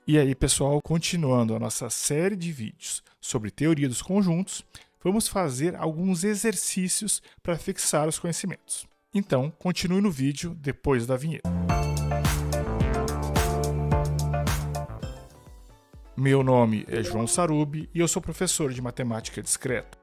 E aí, pessoal, continuando a nossa série de vídeos sobre teoria dos conjuntos, vamos fazer alguns exercícios para fixar os conhecimentos. Então, continue no vídeo depois da vinheta. Meu nome é João Sarubi e eu sou professor de matemática discreta.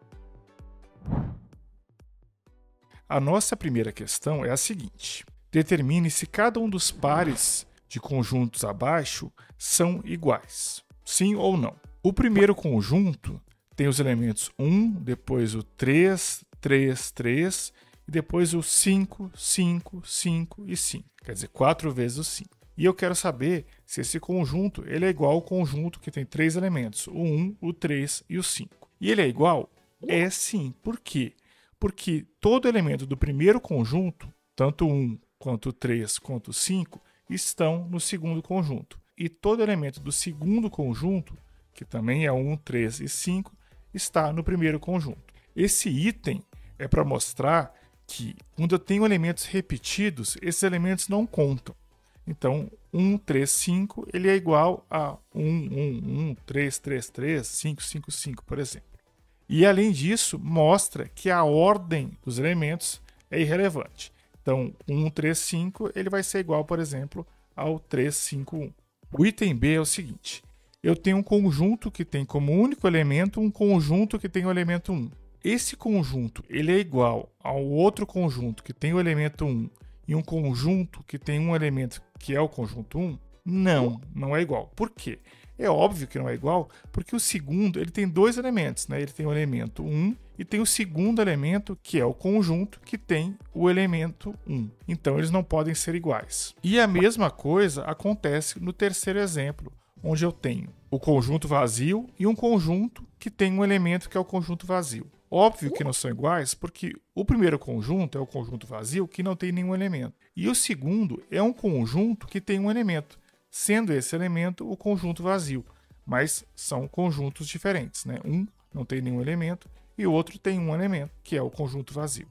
A nossa primeira questão é a seguinte: determine se cada um dos pares de conjuntos abaixo são iguais, sim ou não. O primeiro conjunto tem os elementos 1, depois o 3, 3, 3 e depois o 5, 5, 5 e 5. Quer dizer, 4 vezes o 5. E eu quero saber se esse conjunto ele é igual ao conjunto que tem 3 elementos, o 1, o 3 e o 5. E ele é igual? É sim. Por quê? Porque todo elemento do primeiro conjunto, tanto o 1 quanto o 3 quanto o 5, estão no segundo conjunto. E todo elemento do segundo conjunto, que também é 1, 3 e 5, está no primeiro conjunto. Esse item é para mostrar que quando eu tenho elementos repetidos, esses elementos não contam. Então, 1, 3, 5, ele é igual a 1, 1, 1, 3, 3, 3, 5, 5, 5, por exemplo. E, além disso, mostra que a ordem dos elementos é irrelevante. Então, 1, 3, 5, ele vai ser igual, por exemplo, ao 3, 5, 1. O item B é o seguinte: eu tenho um conjunto que tem como único elemento um conjunto que tem o elemento 1. Esse conjunto ele é igual ao outro conjunto que tem o elemento 1 e um conjunto que tem um elemento que é o conjunto 1? Não, não é igual. Por quê? É óbvio que não é igual, porque o segundo ele tem dois elementos, né? Ele tem o elemento 1 e tem o segundo elemento, que é o conjunto, que tem o elemento 1. Então, eles não podem ser iguais. E a mesma coisa acontece no terceiro exemplo, onde eu tenho o conjunto vazio e um conjunto que tem um elemento que é o conjunto vazio. Óbvio que não são iguais, porque o primeiro conjunto é o conjunto vazio, que não tem nenhum elemento. E o segundo é um conjunto que tem um elemento, sendo esse elemento o conjunto vazio. Mas são conjuntos diferentes, né? Um não tem nenhum elemento e o outro tem um elemento, que é o conjunto vazio.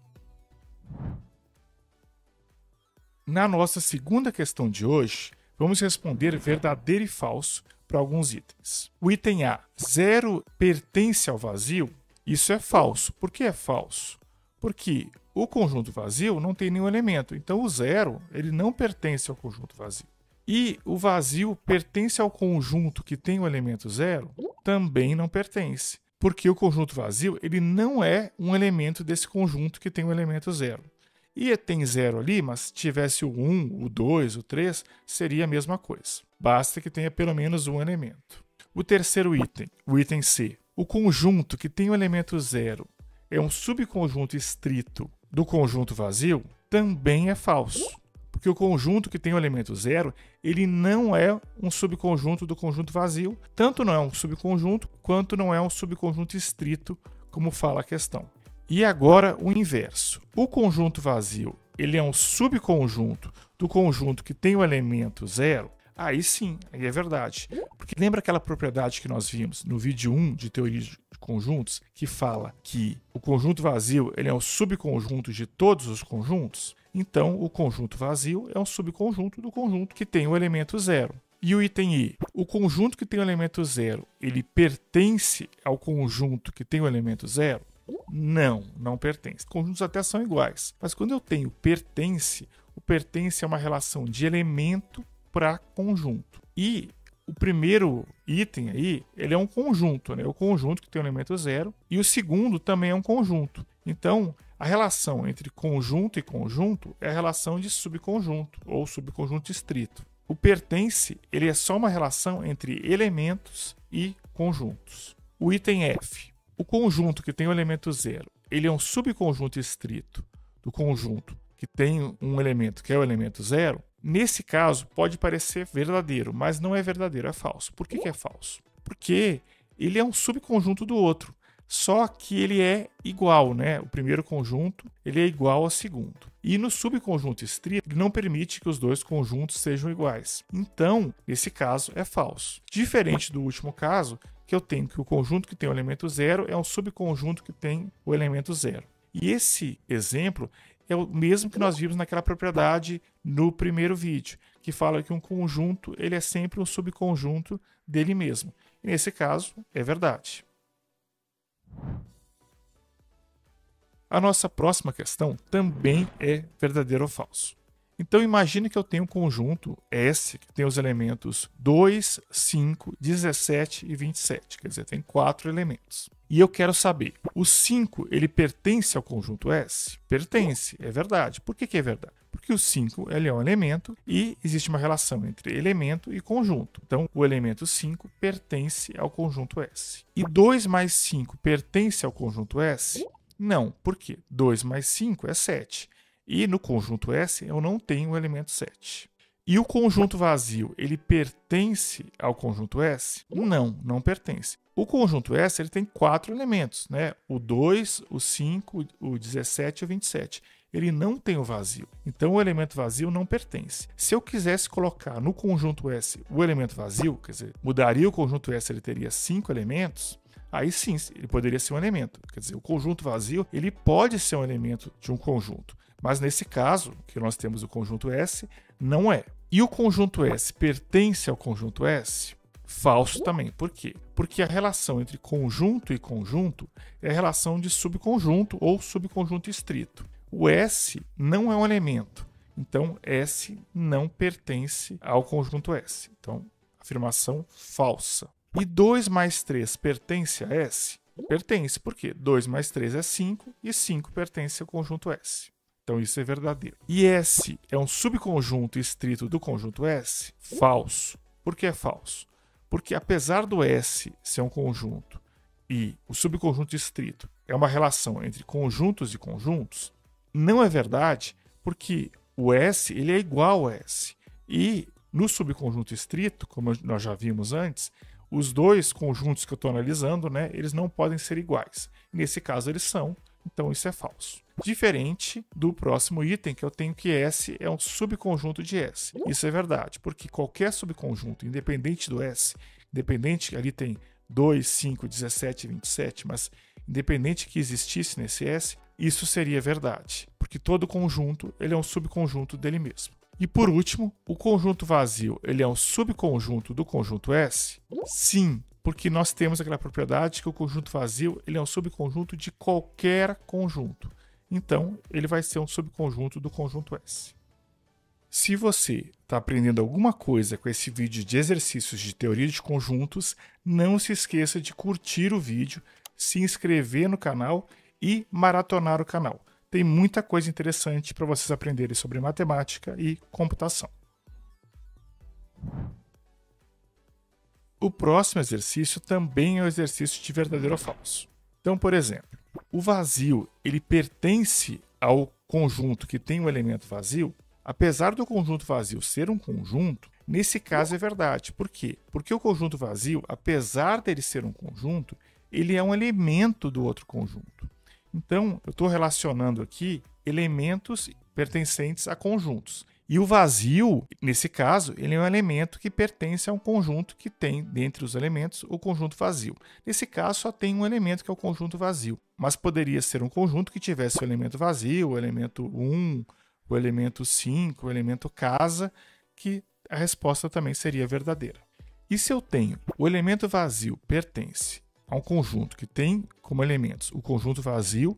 Na nossa segunda questão de hoje, vamos responder verdadeiro e falso para alguns itens. O item A, 0 pertence ao vazio? Isso é falso. Por que é falso? Porque o conjunto vazio não tem nenhum elemento, então o 0 ele não pertence ao conjunto vazio. E o vazio pertence ao conjunto que tem o elemento 0? Também não pertence, porque o conjunto vazio ele não é um elemento desse conjunto que tem o elemento 0. E tem 0 ali, mas se tivesse o 1, o 2, o 3, seria a mesma coisa. Basta que tenha pelo menos um elemento. O terceiro item, o item C. O conjunto que tem o elemento 0 é um subconjunto estrito do conjunto vazio? Também é falso. Porque o conjunto que tem o elemento 0, ele não é um subconjunto do conjunto vazio, tanto não é um subconjunto, quanto não é um subconjunto estrito, como fala a questão. E agora o inverso. O conjunto vazio, ele é um subconjunto do conjunto que tem o elemento 0? Aí sim, aí é verdade. Porque lembra aquela propriedade que nós vimos no vídeo 1 de teoria de conjuntos, que fala que o conjunto vazio ele é um subconjunto de todos os conjuntos? Então, o conjunto vazio é um subconjunto do conjunto que tem o elemento 0. E o item I, o conjunto que tem o elemento 0, ele pertence ao conjunto que tem o elemento 0? Não, não pertence. Conjuntos até são iguais. Mas quando eu tenho pertence, o pertence é uma relação de elemento para conjunto. E o primeiro item aí, ele é um conjunto, né? O conjunto que tem o elemento 0. E o segundo também é um conjunto. Então, a relação entre conjunto e conjunto é a relação de subconjunto ou subconjunto estrito. O pertence, ele é só uma relação entre elementos e conjuntos. O item F. O conjunto que tem o elemento 0, ele é um subconjunto estrito do conjunto que tem um elemento que é o elemento 0. Nesse caso, pode parecer verdadeiro, mas não é verdadeiro, é falso. Por que é falso? Porque ele é um subconjunto do outro, só que ele é igual, né? O primeiro conjunto ele é igual ao segundo. E no subconjunto estrito, ele não permite que os dois conjuntos sejam iguais. Então, nesse caso, é falso. Diferente do último caso, que eu tenho que o conjunto que tem o elemento 0 é um subconjunto que tem o elemento 0. E esse exemplo é o mesmo que nós vimos naquela propriedade no primeiro vídeo, que que fala que um conjunto ele é sempre um subconjunto dele mesmo. E nesse caso, é verdade. A nossa próxima questão também é verdadeiro ou falso. Então, imagine que eu tenho um conjunto S que tem os elementos 2, 5, 17 e 27. Quer dizer, tem 4 elementos. E eu quero saber, o 5 ele pertence ao conjunto S? Pertence, é verdade. Por que é verdade? Porque o 5 ele é um elemento e existe uma relação entre elemento e conjunto. Então, o elemento 5 pertence ao conjunto S. E 2 mais 5 pertence ao conjunto S? Não. Por quê? 2 mais 5 é 7. E no conjunto S eu não tenho o elemento 7. E o conjunto vazio, ele pertence ao conjunto S? Não, não pertence. O conjunto S ele tem 4 elementos, né? O 2, o 5, o 17 e o 27. Ele não tem o vazio. Então o elemento vazio não pertence. Se eu quisesse colocar no conjunto S o elemento vazio, quer dizer, mudaria o conjunto S, ele teria 5 elementos, aí sim, ele poderia ser um elemento. Quer dizer, o conjunto vazio, ele pode ser um elemento de um conjunto. Mas nesse caso, que nós temos o conjunto S, não é. E o conjunto S pertence ao conjunto S? Falso também. Por quê? Porque a relação entre conjunto e conjunto é a relação de subconjunto ou subconjunto estrito. O S não é um elemento. Então, S não pertence ao conjunto S. Então, afirmação falsa. E 2 mais 3 pertence a S? Pertence. Por quê? 2 mais 3 é 5 e 5 pertence ao conjunto S. Então, isso é verdadeiro. E S é um subconjunto estrito do conjunto S? Falso. Por que é falso? Porque apesar do S ser um conjunto e o subconjunto estrito é uma relação entre conjuntos e conjuntos, não é verdade, porque o S ele é igual a S. E no subconjunto estrito, como nós já vimos antes, os dois conjuntos que eu estou analisando, né, eles não podem ser iguais. Nesse caso, eles são. Então, isso é falso. Diferente do próximo item, que eu tenho que S é um subconjunto de S. Isso é verdade, porque qualquer subconjunto, independente do S, independente, ali tem 2, 5, 17 e 27, mas independente que existisse nesse S, isso seria verdade, porque todo conjunto ele é um subconjunto dele mesmo. E por último, o conjunto vazio ele é um subconjunto do conjunto S? Sim, porque nós temos aquela propriedade que o conjunto vazio ele é um subconjunto de qualquer conjunto. Então, ele vai ser um subconjunto do conjunto S. Se você está aprendendo alguma coisa com esse vídeo de exercícios de teoria de conjuntos, não se esqueça de curtir o vídeo, se inscrever no canal e maratonar o canal. Tem muita coisa interessante para vocês aprenderem sobre matemática e computação. O próximo exercício também é o exercício de verdadeiro ou falso. Então, por exemplo, o vazio ele pertence ao conjunto que tem um elemento vazio? Apesar do conjunto vazio ser um conjunto, nesse caso é verdade. Por quê? Porque o conjunto vazio, apesar dele ser um conjunto, ele é um elemento do outro conjunto. Então, eu estou relacionando aqui elementos pertencentes a conjuntos. E o vazio, nesse caso, ele é um elemento que pertence a um conjunto que tem, dentre os elementos, o conjunto vazio. Nesse caso, só tem um elemento que é o conjunto vazio. Mas poderia ser um conjunto que tivesse o elemento vazio, o elemento 1, o elemento 5, o elemento casa, que a resposta também seria verdadeira. E se eu tenho o elemento vazio pertence a um conjunto que tem como elementos o conjunto vazio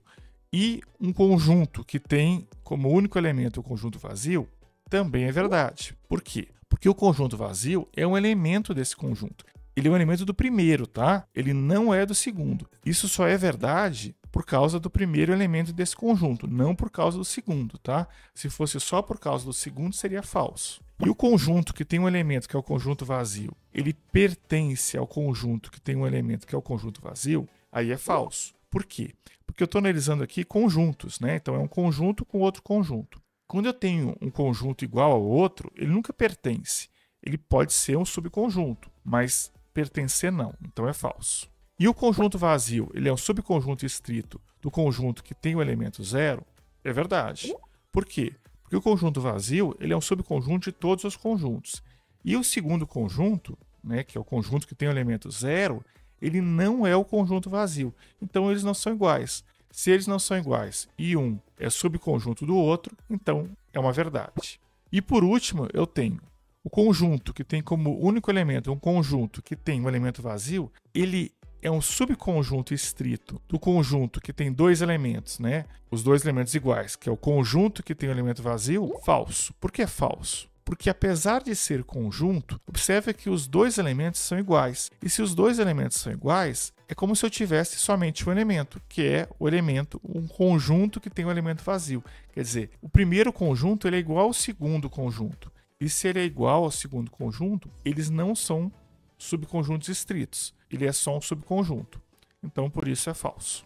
e um conjunto que tem como único elemento o conjunto vazio, também é verdade. Por quê? Porque o conjunto vazio é um elemento desse conjunto. Ele é um elemento do primeiro, tá? Ele não é do segundo. Isso só é verdade por causa do primeiro elemento desse conjunto, não por causa do segundo, tá? Se fosse só por causa do segundo, seria falso. E o conjunto que tem um elemento que é o conjunto vazio, ele pertence ao conjunto que tem um elemento que é o conjunto vazio, aí é falso. Por quê? Porque eu estou analisando aqui conjuntos, né? Então é um conjunto com outro conjunto. Quando eu tenho um conjunto igual ao outro, ele nunca pertence. Ele pode ser um subconjunto, mas pertencer não, então é falso. E o conjunto vazio, ele é um subconjunto estrito do conjunto que tem o elemento 0? É verdade. Por quê? Porque o conjunto vazio, ele é um subconjunto de todos os conjuntos. E o segundo conjunto, né, que é o conjunto que tem o elemento 0, ele não é o conjunto vazio. Então eles não são iguais. Se eles não são iguais e um é subconjunto do outro, então é uma verdade. E por último, eu tenho O conjunto que tem como único elemento um conjunto que tem um elemento vazio, ele é um subconjunto estrito do conjunto que tem dois elementos, né? Os dois elementos iguais, que é o conjunto que tem o elemento vazio, falso. Por que é falso? Porque apesar de ser conjunto, observe que os dois elementos são iguais. E se os dois elementos são iguais, é como se eu tivesse somente um elemento, que é o elemento, um conjunto que tem um elemento vazio. Quer dizer, o primeiro conjunto ele é igual ao segundo conjunto. E se ele é igual ao segundo conjunto, eles não são subconjuntos estritos. Ele é só um subconjunto. Então, por isso é falso.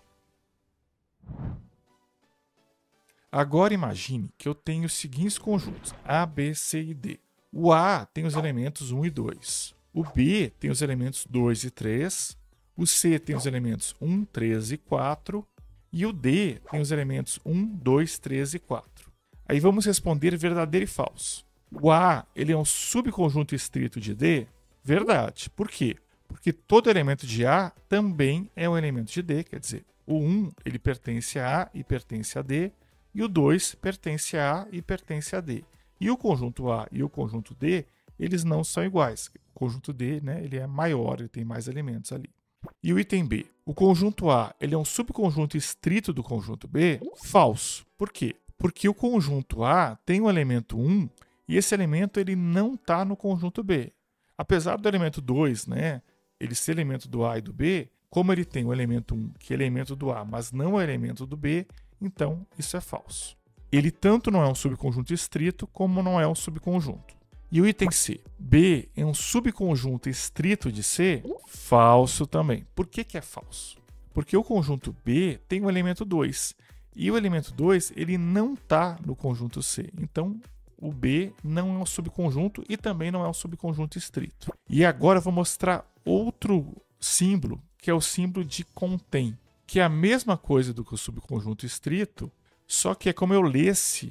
Agora imagine que eu tenho os seguintes conjuntos, A, B, C e D. O A tem os elementos 1 e 2. O B tem os elementos 2 e 3. O C tem os elementos 1, 3 e 4. E o D tem os elementos 1, 2, 3 e 4. Aí vamos responder verdadeiro e falso. O A ele é um subconjunto estrito de D? Verdade. Por quê? Porque todo elemento de A também é um elemento de D, quer dizer, o 1 ele pertence a A e pertence a D, e o 2 pertence a A e pertence a D. E o conjunto A e o conjunto D, eles não são iguais. O conjunto D, né, ele é maior, ele tem mais elementos ali. E o item B, o conjunto A ele é um subconjunto estrito do conjunto B? Falso. Por quê? Porque o conjunto A tem o elemento 1 e esse elemento ele não está no conjunto B. Apesar do elemento 2, né, ele ser elemento do A e do B, como ele tem o elemento 1, que é elemento do A, mas não é elemento do B, então isso é falso. Ele tanto não é um subconjunto estrito, como não é um subconjunto. E o item C, B é um subconjunto estrito de C? Falso também. Por que é falso? Porque o conjunto B tem o elemento 2, e o elemento 2 ele não está no conjunto C. Então, o B não é um subconjunto e também não é um subconjunto estrito. E agora eu vou mostrar outro símbolo, que é o símbolo de contém, que é a mesma coisa do que o subconjunto estrito, só que é como eu lesse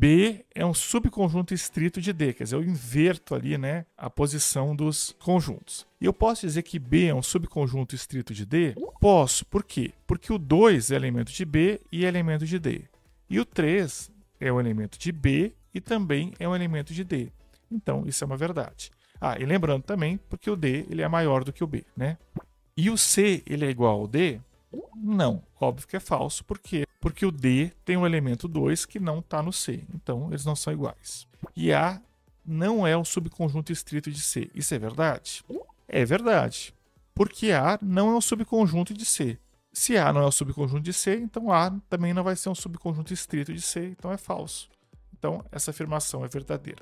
B é um subconjunto estrito de D, quer dizer, eu inverto ali, né, a posição dos conjuntos. E eu posso dizer que B é um subconjunto estrito de D? Posso. Por quê? Porque o 2 é elemento de B e é elemento de D. E o 3 é um elemento de B e também é um elemento de D. Então, isso é uma verdade. Ah, e lembrando também, porque o D ele é maior do que o B, né? E o C ele é igual ao D? Não, óbvio que é falso. Por quê? Porque o D tem um elemento 2 que não está no C. Então, eles não são iguais. E A não é um subconjunto estrito de C. Isso é verdade? É verdade. Porque A não é um subconjunto de C. Se A não é um subconjunto de C, então A também não vai ser um subconjunto estrito de C. Então, é falso. Então, essa afirmação é verdadeira.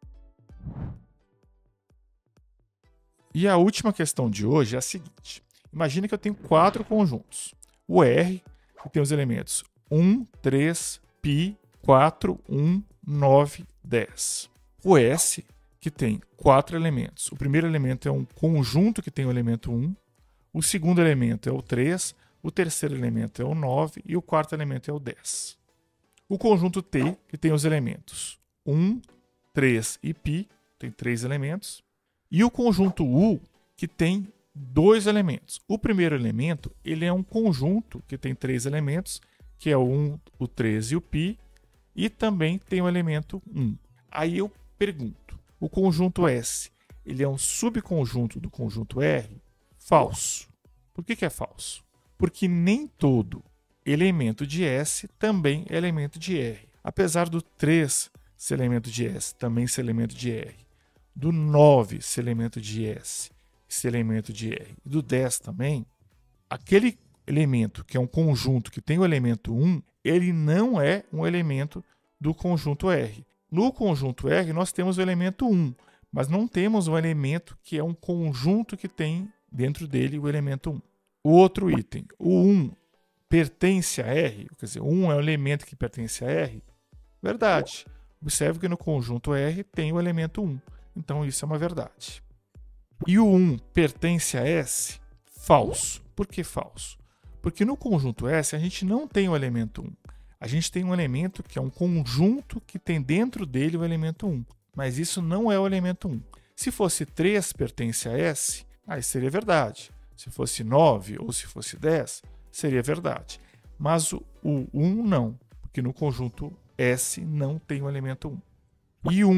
E a última questão de hoje é a seguinte. Imagina que eu tenho 4 conjuntos. O R, que tem os elementos 1, 3, π, 4, 1, 9, 10. O S, que tem 4 elementos. O primeiro elemento é um conjunto que tem o elemento 1. O segundo elemento é o 3. O terceiro elemento é o 9. E o quarto elemento é o 10. O conjunto T, que tem os elementos 1, 3 e π, tem 3 elementos. E o conjunto U, que tem 2 elementos. O primeiro elemento ele é um conjunto que tem 3 elementos, que é o 1, o 3 e o π, e também tem o elemento 1. Aí eu pergunto, o conjunto S ele é um subconjunto do conjunto R? Falso. Por que é falso? Porque nem todo elemento de S também é elemento de R. Apesar do 3 ser elemento de S, também ser elemento de R, do 9 ser elemento de S, ser elemento de R, e do 10 também, aquele elemento que é um conjunto que tem o elemento 1, ele não é um elemento do conjunto R. No conjunto R nós temos o elemento 1, mas não temos um elemento que é um conjunto que tem dentro dele o elemento 1. O outro item, o 1 pertence a R, quer dizer, 1 é um elemento que pertence a R? Verdade. Observe que no conjunto R tem o elemento 1. Então isso é uma verdade. E o 1 pertence a S? Falso. Por que falso? Porque no conjunto S a gente não tem o elemento 1. A gente tem um elemento que é um conjunto que tem dentro dele o elemento 1. Mas isso não é o elemento 1. Se fosse 3 pertence a S, aí seria verdade. Se fosse 9 ou se fosse 10, seria verdade. Mas o 1 não, porque no conjunto S não tem o elemento 1. E 1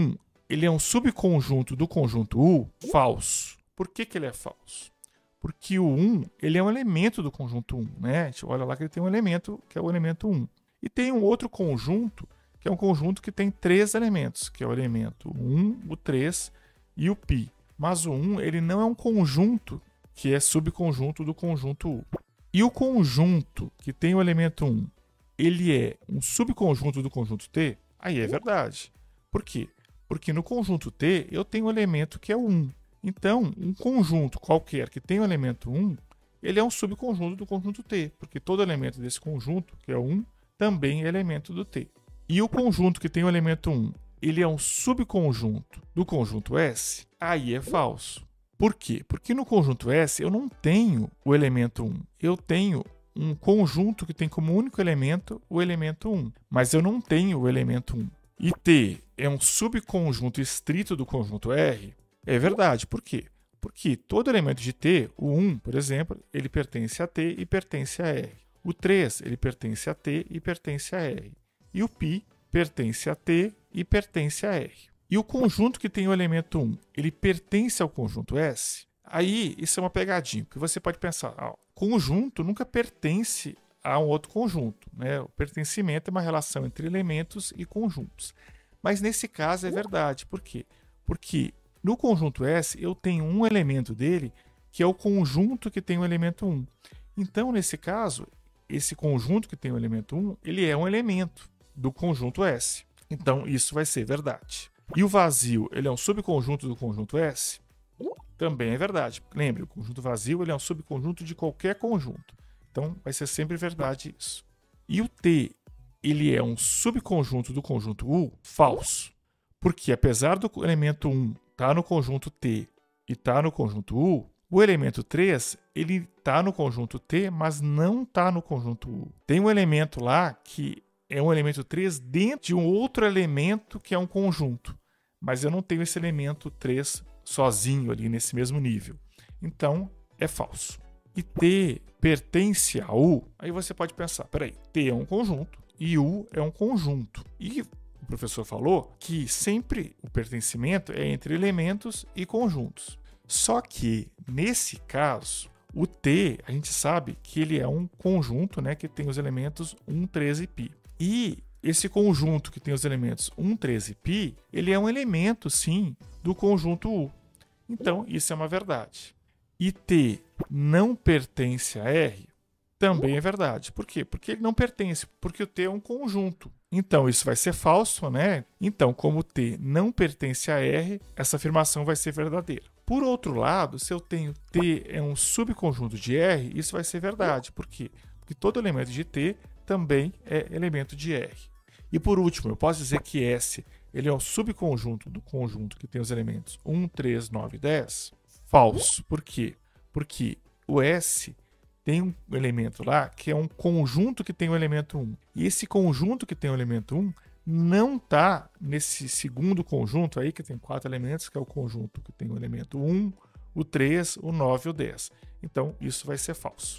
ele é um subconjunto do conjunto U? Falso. Por que ele é falso? Porque o 1 ele é um elemento do conjunto 1. Né? A gente olha lá que ele tem um elemento que é o elemento 1. E tem um outro conjunto, que é um conjunto que tem 3 elementos, que é o elemento 1, o 3 e o π. Mas o 1 ele não é um conjunto que é subconjunto do conjunto U. E o conjunto que tem o elemento 1, ele é um subconjunto do conjunto T? Aí é verdade. Por quê? Porque no conjunto T eu tenho um elemento que é o 1. Então, um conjunto qualquer que tem o elemento 1, ele é um subconjunto do conjunto T, porque todo elemento desse conjunto, que é o 1, também é elemento do T. E o conjunto que tem o elemento 1, ele é um subconjunto do conjunto S? Aí é falso. Por quê? Porque no conjunto S eu não tenho o elemento 1. Eu tenho um conjunto que tem como único elemento o elemento 1, mas eu não tenho o elemento 1. E T é um subconjunto estrito do conjunto R? É verdade. Por quê? Porque todo elemento de T, o 1, por exemplo, ele pertence a T e pertence a R. O 3, ele pertence a T e pertence a R. E o π pertence a T e pertence a R. E o conjunto que tem o elemento 1, ele pertence ao conjunto S? Aí, isso é uma pegadinha, porque você pode pensar, conjunto nunca pertence a um outro conjunto. Né? O pertencimento é uma relação entre elementos e conjuntos. Mas nesse caso é verdade. Por quê? Porque no conjunto S eu tenho um elemento dele que é o conjunto que tem o elemento 1. Então, nesse caso, esse conjunto que tem o elemento 1, ele é um elemento do conjunto S. Então, isso vai ser verdade. E o vazio, ele é um subconjunto do conjunto S? Também é verdade. Lembre, o conjunto vazio ele é um subconjunto de qualquer conjunto. Então, vai ser sempre verdade isso. E o T, ele é um subconjunto do conjunto U? Falso. Porque apesar do elemento 1 estar no conjunto T e estar no conjunto U, o elemento 3, ele está no conjunto T, mas não está no conjunto U. Tem um elemento lá que é um elemento 3 dentro de um outro elemento que é um conjunto. Mas eu não tenho esse elemento 3 sozinho ali nesse mesmo nível. Então, é falso. E T pertence a U? Aí você pode pensar, peraí, T é um conjunto e U é um conjunto. E o professor falou que sempre o pertencimento é entre elementos e conjuntos. Só que, nesse caso, o T, a gente sabe que ele é um conjunto, né, que tem os elementos 1, 3 e π. E esse conjunto que tem os elementos 1, 3 e π, ele é um elemento, sim, do conjunto U. Então, isso é uma verdade. E T não pertence a R? Também é verdade. Por quê? Porque ele não pertence, porque o T é um conjunto. Então, isso vai ser falso, né? Então, como T não pertence a R, essa afirmação vai ser verdadeira. Por outro lado, se eu tenho T é um subconjunto de R, isso vai ser verdade. Por quê? Porque todo elemento de T também é elemento de R. E por último, eu posso dizer que S ele é um subconjunto do conjunto que tem os elementos 1, 3, 9 e 10? Falso. Por quê? Porque o S tem um elemento lá que é um conjunto que tem o elemento 1. E esse conjunto que tem o elemento 1 não está nesse segundo conjunto aí, que tem 4 elementos, que é o conjunto que tem o elemento 1, o 3, o 9 e o 10. Então, isso vai ser falso.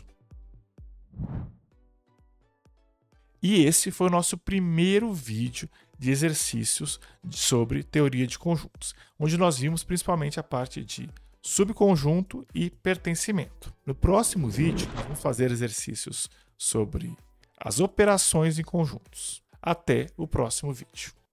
E esse foi o nosso primeiro vídeo de exercícios sobre teoria de conjuntos, onde nós vimos principalmente a parte de subconjunto e pertencimento. No próximo vídeo, nós vamos fazer exercícios sobre as operações em conjuntos. Até o próximo vídeo.